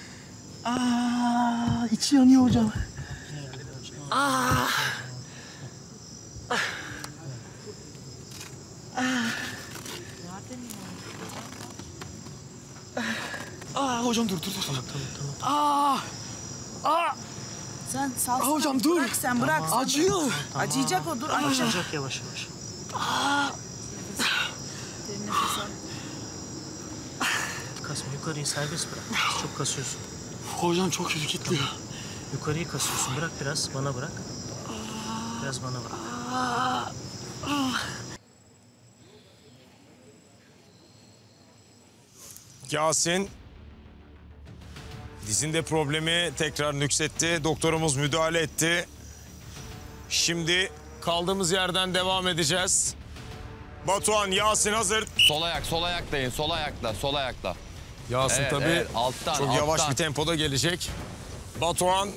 İçi yanıyor hocam. Hocam dur. Tamam. Sen sağ hocam dur. Bırak. Acıyor. Tamam. Acıyacak o dur. Acıyacak yavaş. Derin nefes al. Kasma yukarıyı serbest bırak. Çok kasıyorsun. Hocam çok kötü kilitliyor. Tamam. Yukarıyı kasıyorsun. Bırak biraz. Bana bırak. Biraz bana bırak. Yasin. Dizinde problemi tekrar nüksetti. Doktorumuz müdahale etti. Şimdi kaldığımız yerden devam edeceğiz. Batuhan, Yasin hazır. Sol ayaktayın. Sol ayakta. Yasin Evet, tabii evet, alttan, çok yavaş alttan. bir tempoda gelecek. Batuhan.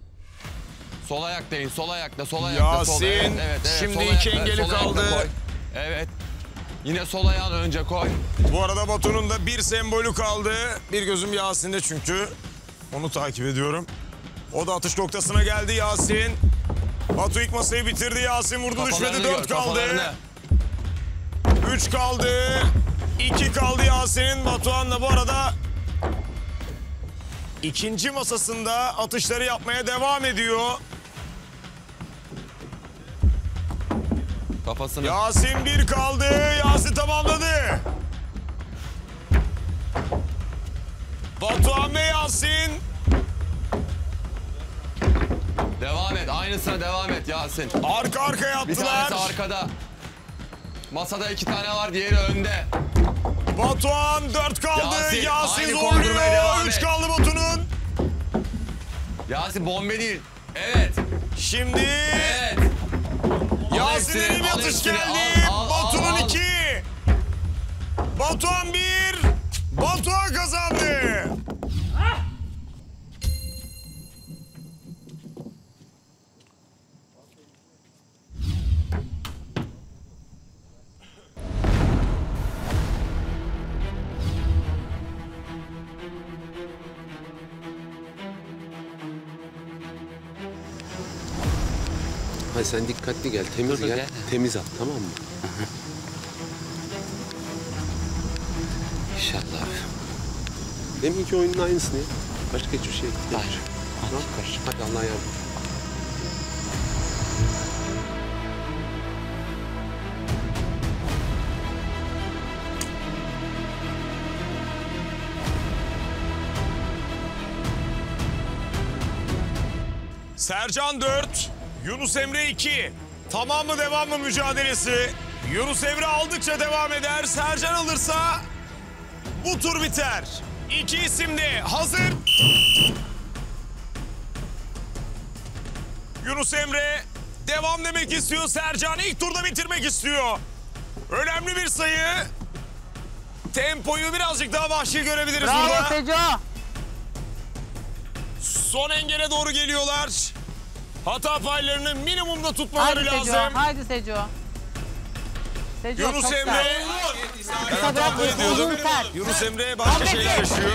Sol ayakta. Yasin. Evet, Şimdi sol iki ayakta, engeli sol ayakta kaldı. koy. Evet. Yine sol ayağını önce koy. Bu arada Batu'nun da bir sembolü kaldı. Bir gözüm Yasin'de çünkü. Onu takip ediyorum. O da atış noktasına geldi Yasin. Batu ilk masayı bitirdi. Yasin vurdu düşmedi. 4 kaldı. 3 kaldı. 2 kaldı Yasin'in. Batuhan da bu arada ikinci masasında atışları yapmaya devam ediyor. Kafasını. Yasin 1 kaldı. Yasin tamamladı. Batuhan ve Yasin. Devam et. Aynısına devam et Yasin. Arka arkaya attılar. Bir tanesi arkada. Masada 2 tane var, diğeri önde. Batuhan 4 kaldı. Yasin aynı kondurmaya devam zorluyor. 3 et. kaldı Batu'nun. Yasin bombe değil. Evet. Şimdi Evet. Yasin'e bir atış geldi. Batu'nun 2. Batuhan 1. Batuhan kazandı. Hadi sen dikkatli gel, temiz Dur, gel, gel. temiz at, tamam mı? İnşallah. Deminki oyunun aynısını ya. Başka hiçbir şey yok. Hayır. Tamam, hadi Allah'a yardım. Sercan 4, Yunus Emre 2. Tamam mı devam mı mücadelesi? Yunus Emre aldıkça devam eder. Sercan alırsa bu tur biter. 2 isim de hazır. Yunus Emre devam demek istiyor. Sercan ilk turda bitirmek istiyor. Önemli bir sayı. Tempoyu birazcık daha vahşi görebiliriz burada. Bravo Seco. Son engele doğru geliyorlar. Hata paylarını minimumda tutmaları Haydi lazım. Seco. Haydi Seco. Seco Yunus çok Emre. sert. Ben hata payı diyordum. Yunus Emre başka şeyler yaşıyor.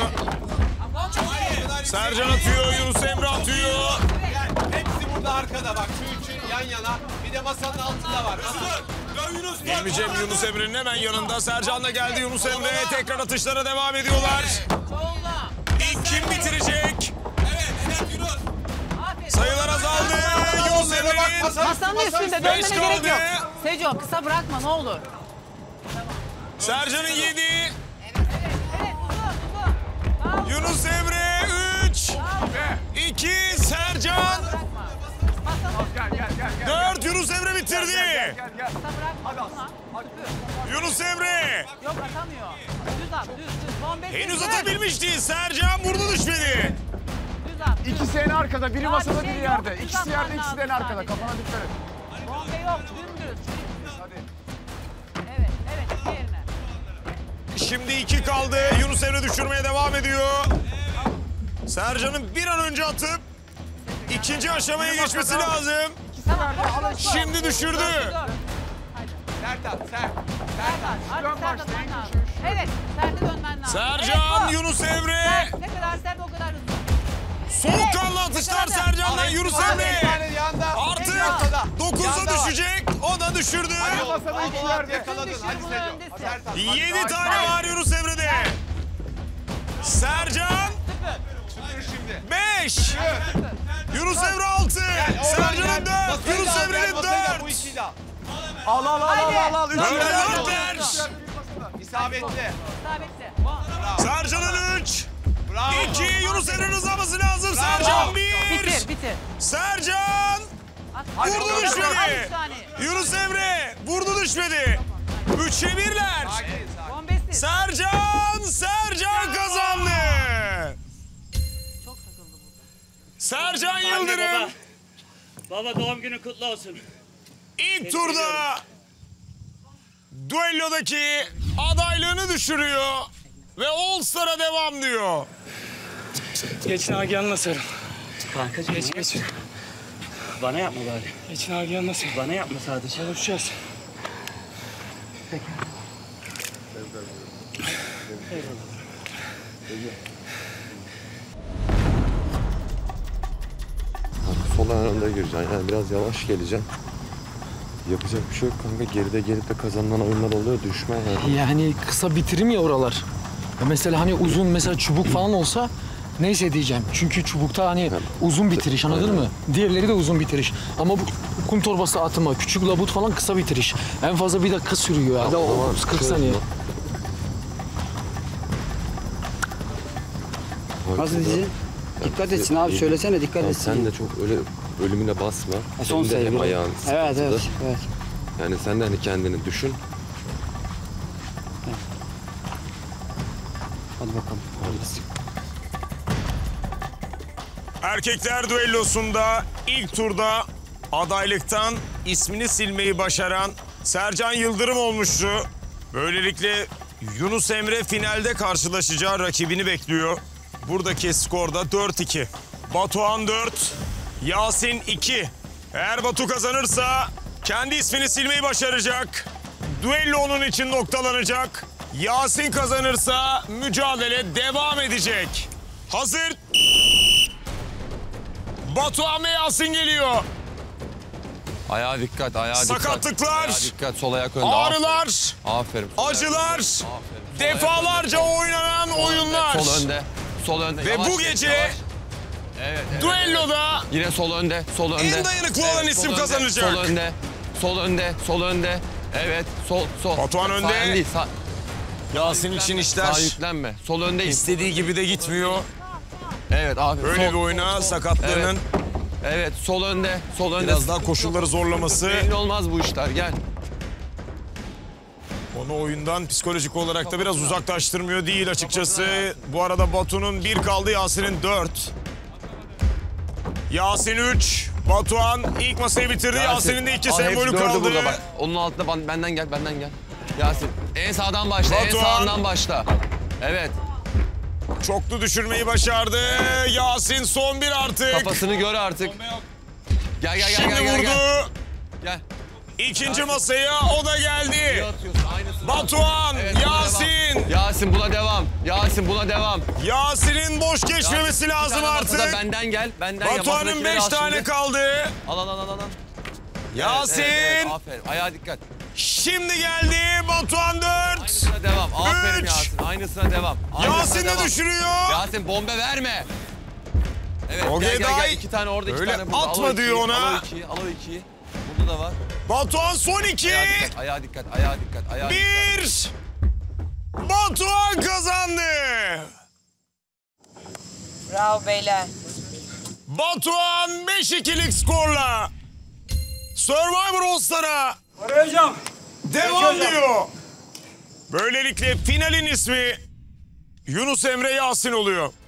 Sercan atıyor, Yunus Emre atıyor. Hepsi burada arkada bak. Şu üçün yan yana. Bir de masanın altında var. İlmicem Yunus Emre'nin hemen yanında. Sercan da geldi. Yunus Emre tekrar atışlara devam ediyorlar. İlk kim bitirecek? Sayılar azaldı. Yunus Emre'nin Masanın üstünde dönmene 5 gerek yok. kaldı. Seco kısa bırakma ne olur. Sercan'ın 7. Yunus Emre 3. 2 Sercan. 4 Yunus Emre bitirdi. Yunus Emre. Yok atamıyor. Düz at düz. Son 5 Henüz atabilmişti. Sercan vurdu düşmedi. Düz at. İkisi en arkada, biri Daha masada, bir şey biri yok, yerde. düz İkisi atman yerde, ikisi de en lazım arkada. sadece. Kafana dikkat et. Bombe yok dümdüz. Evet evet diğerine. Şimdi 2 kaldı. Yunus Emre düşürmeye devam ediyor. Sercan'ın bir an önce atıp ikinci aşamaya geçmesi lazım. Şimdi düşürdü. Sert at, sert. Artık sert atman lazım. Evet sertte dönmen lazım. Sercan, Evet, Yunus Emre. Sert, ne kadar sert o kadar hızlı. Soğukkanlı atışlar Sercan'dan Yunus Emre. Artık 9'a düşecek. O da düşürdü. Masada iki yerde. Yakaladın. Hadi Seco. Sert at. 7 tane var Yunus Emre'de. Sercan 5. Yunus Emre 6. Sercan'ın 4. Yunus Emre'nin 4. Al al al al al. Üç Böyle yerde. dörtler. İsabetli. İsabetli. Sercan'ın 3. Bravo. 2. Yunus Emre'nin uzaması lazım. Sercan 1. Bitir bitir. Sercan. Vurdu düşmedi. Yunus Emre vurdu düşmedi. 3'e 1'ler. Sercan kazandı. Sercan Yıldırım Baba doğum günün kutlu olsun. ilk turda düellodaki adaylığını düşürüyor ve All Star'a devam diyor. Geç Nagihan'la sarıl. Kanka Geç. Bana yapma bari. Geç Nagihan'la sarıl. Bana yapma sadece. Konuşacağız. Sol ayağında gireceksin. Yani biraz yavaş geleceksin. Yapacak bir şey yok kanka. Geride gelip de kazanılan oyunlar oluyor. Düşme yani. Yani kısa bitirim ya oralar. Ya mesela hani uzun mesela çubuk falan olsa neyse diyeceğim. Çünkü çubukta hani uzun bitiriş anladın mı? Diğerleri de uzun bitiriş. Ama bu kum torbası atma, küçük labut falan kısa bitiriş. En fazla bir dakika sürüyor ya da 40 saniye. Nasıl diyeceğim? Dikkat etsin abi söylesene dikkat etsin. Sen de çok öyle ölümüne basma. Son Senin de hem sayı. ayağın Evet, sıkıntılı. evet. Yani sen de hani kendini düşün. Hadi bakalım. Erkekler düellosunda ilk turda adaylıktan ismini silmeyi başaran Sercan Yıldırım olmuştu. Böylelikle Yunus Emre finalde karşılaşacağı rakibini bekliyor. Buradaki skorda 4-2. Batuhan 4, Yasin 2. Eğer Batu kazanırsa kendi ismini silmeyi başaracak. Düello onun için noktalanacak. Yasin kazanırsa mücadele devam edecek. Hazır. Batuhan ve Yasin geliyor. Ayağa dikkat, ayağa dikkat. Sakatlıklar. Ayağa dikkat, sol ayak önde. Ağrılar. Aferin. Acılar. Defalarca oynanan oyunlar. Sol önde, sol önde. Ve Yavaş bu geç, gece yavaş. Evet, düelloda yine sol önde, sol önde. en dayanıklı olan isim sol önde, kazanacak. Sol önde, sol önde, sol önde. Evet, sol. Batuhan önde. Sağ değil, sağ. Yasin için işler Sağ yüklenme. Sol öndeyim. istediği gibi de gitmiyor. Evet abi. Böyle bir oyuna sakatlığının Evet, sol önde, sol önde. biraz daha koşulları zorlaması Belli olmaz bu işler, gel. onu oyundan psikolojik olarak da biraz uzaklaştırmıyor değil açıkçası. Bu arada Batu'nun 1 kaldı, Yasin'in 4. Yasin 3, Batuhan ilk masayı bitirdi. Yasin'in de 2 sembolü kaldı. Burada bak. Onun altında benden gel. Yasin, en sağdan başla, en Batuhan. sağından başla. Evet. Çoklu düşürmeyi başardı. Yasin son bir artık. Kafasını gör artık. Gel. Şimdi vurdu. Gel. İkinci masaya o da geldi. Batuhan, Evet, buna Yasin. devam. Yasin buna devam. Yasin buna devam. Yasin'in boş geçmemesi Yasin, lazım bir tane masada artık. Benden gel. Batuhan'ın 5 tane kaldı. Al. Yasin. Evet, aferin. Ayağa dikkat. Şimdi geldi. Batuhan 4. Aynısına devam. Aferin Üç. Yasin. Aynısına devam. Yasin de düşürüyor. Yasin bombe verme. Evet, Ogeday. gel. 2 tane orada, 2 Öyle tane burada. atma Al o diyor ikiyi, ona. Al o ikiyi. Burada da var. Batuhan son 2. Ayağa dikkat. 1. Batuhan kazandı. Bravo beyler. Batuhan 5-2'lik skorla Survivor All-Star'a devam diyor. Böylelikle finalin ismi Yunus Emre Yasin oluyor.